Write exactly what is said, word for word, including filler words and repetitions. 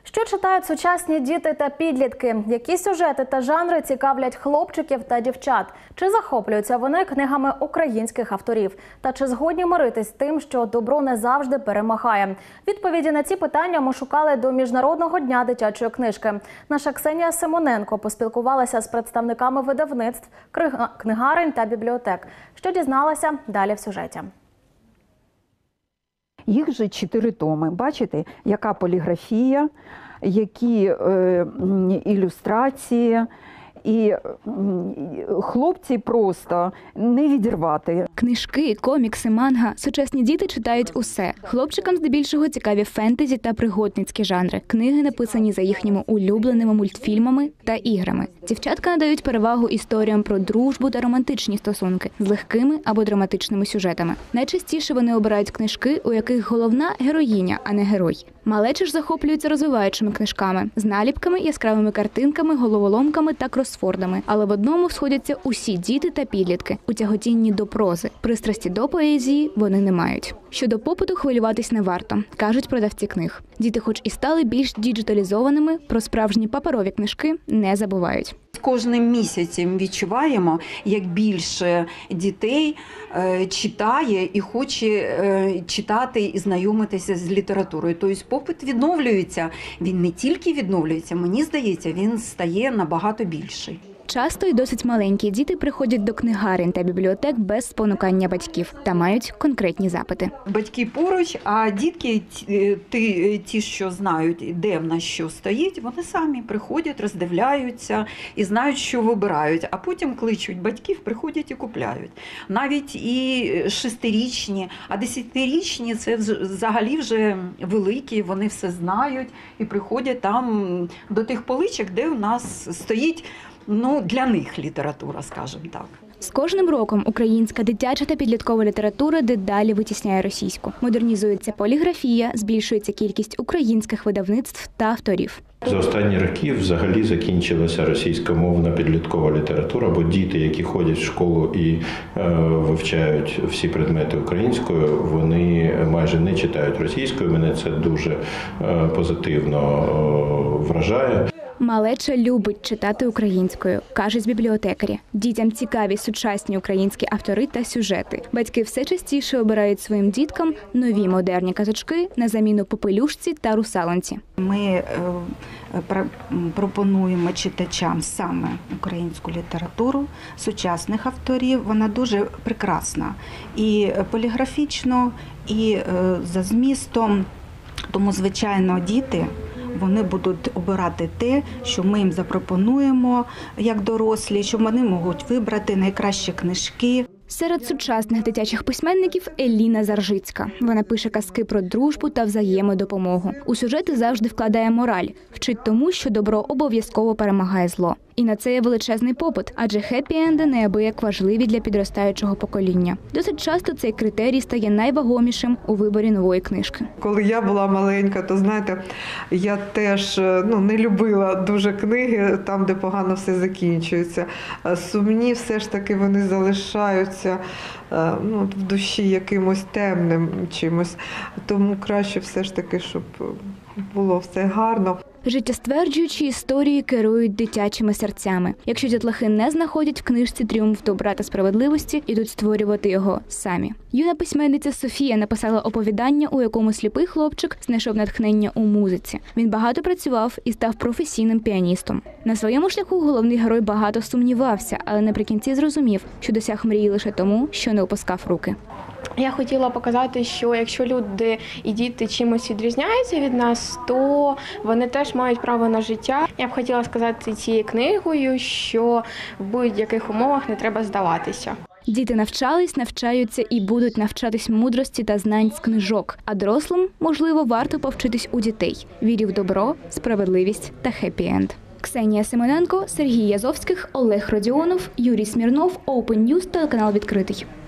Що читають сучасні діти та підлітки? Які сюжети та жанри цікавлять хлопчиків та дівчат? Чи захоплюються вони книгами українських авторів? Та чи згодні миритись з тим, що добро не завжди перемагає? Відповіді на ці питання ми шукали до Міжнародного дня дитячої книжки. Наша Ксенія Симоненко поспілкувалася з представниками видавництв, книгарень та бібліотек. Що дізналася? Далі в сюжеті. Їх вже чотири томи. Бачите, яка поліграфія, які е, ілюстрації. І хлопці просто не відірвати. Книжки, комікси, манга. Сучасні діти читають усе. Хлопчикам здебільшого цікаві фентезі та пригодницькі жанри. Книги написані за їхніми улюбленими мультфільмами та іграми. Дівчатка надають перевагу історіям про дружбу та романтичні стосунки з легкими або драматичними сюжетами. Найчастіше вони обирають книжки, у яких головна героїня, а не герой. Малечі ж захоплюються розвиваючими книжками з наліпками, яскравими картинками, головоломками та кросфордами. Але в одному сходяться усі діти та підлітки – у тяготінні до прози. Пристрасті до поезії вони не мають. Щодо попиту хвилюватись не варто, кажуть продавці книг. Діти хоч і стали більш діджиталізованими, про справжні паперові книжки не забувають. Кожним місяцем відчуваємо, як більше дітей е, читає і хоче е, читати і знайомитися з літературою. Тобто попит відновлюється. Він не тільки відновлюється, мені здається, він стає набагато більший. Часто і досить маленькі діти приходять до книгарень та бібліотек без спонукання батьків та мають конкретні запити. Батьки поруч, а дітки, ті, ті, що знають, де в нас що стоїть, вони самі приходять, роздивляються і знають, що вибирають, а потім кличуть батьків, приходять і купляють. Навіть і шестирічні, а десятирічні – це взагалі вже великі, вони все знають і приходять там до тих поличок, де у нас стоїть Ну, для них література, скажімо так. З кожним роком українська дитяча та підліткова література дедалі витісняє російську. Модернізується поліграфія, збільшується кількість українських видавництв та авторів. За останні роки взагалі закінчилася російськомовна підліткова література, бо діти, які ходять в школу і е, вивчають всі предмети українською, вони майже не читають російською. Мене це дуже е, позитивно е, вражає. Малеча любить читати українською, кажуть бібліотекарі. Дітям цікаві сучасні українські автори та сюжети. Батьки все частіше обирають своїм діткам нові модерні казочки на заміну попелюшці та русалонці. Ми е, пропонуємо читачам саме українську літературу, сучасних авторів. Вона дуже прекрасна і поліграфічно, і е, за змістом. Тому, звичайно, діти вони будуть обирати те, що ми їм запропонуємо як дорослі, що вони можуть вибрати найкращі книжки. Серед сучасних дитячих письменників Еліна Заржицька. Вона пише казки про дружбу та взаємодопомогу. У сюжети завжди вкладає мораль, вчить тому, що добро обов'язково перемагає зло. І на це є величезний попит, адже хеппі-енди неабияк важливі для підростаючого покоління. Досить часто цей критерій стає найвагомішим у виборі нової книжки. Коли я була маленька, то, знаєте, я теж ну, не любила дуже книги, там, де погано все закінчується. Сумні все ж таки вони залишаються ну, в душі якимось темним чимось. Тому краще все ж таки, щоб було все гарно. Життєстверджуючі історії керують дитячими серцями. Якщо дітлахи не знаходять в книжці тріумф добра та справедливості, ідуть створювати його самі. Юна письменниця Софія написала оповідання, у якому сліпий хлопчик знайшов натхнення у музиці. Він багато працював і став професійним піаністом. На своєму шляху головний герой багато сумнівався, але наприкінці зрозумів, що досяг мрії лише тому, що не опускав руки. Я хотіла показати, що якщо люди і діти чимось відрізняються від нас, то вони теж мають право на життя. Я б хотіла сказати цією книгою, що в будь-яких умовах не треба здаватися. Діти навчались, навчаються і будуть навчатись мудрості та знань з книжок. А дорослим, можливо, варто повчитись у дітей. Вірі в добро, справедливість та хеппі-енд. Ксенія Симоненко, Сергій Язовських, Олег Родіонов, Юрій Смірнов, Open News, телеканал «Відкритий».